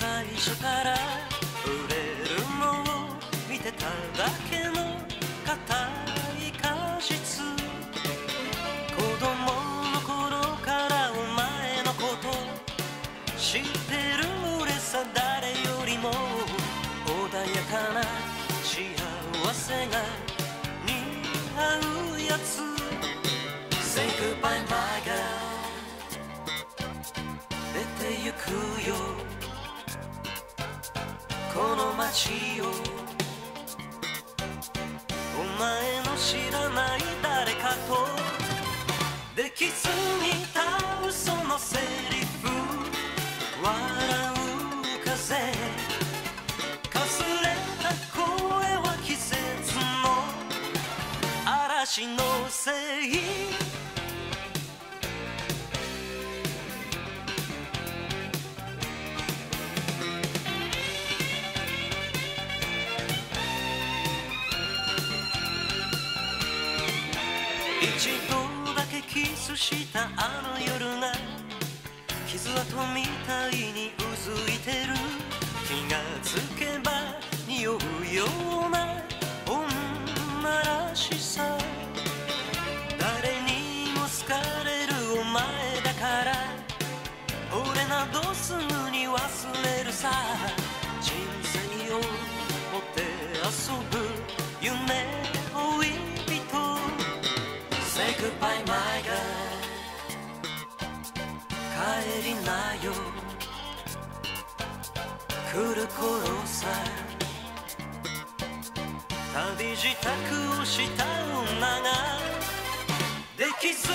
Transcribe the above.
最初から売れるのを見てただけの固い果実。子供の頃からお前のこと知ってる俺さ。誰よりも穏やかな幸せが似合うやつ。 Say goodbye my girl 出てゆくよこの街を。お前の知らない誰かとできずにた嘘のセリフ。笑う風かすれた声は季節の嵐のせい。一度だけキスしたあの夜が傷跡みたいにうずいてる。気がつけば匂うような女らしさ。誰にも好かれるお前だから俺などすぐに忘れるさ。人生をもって遊ぶ夢追い人。Say goodbye my girl 帰りなよ来る頃さ。旅支度をした女ができず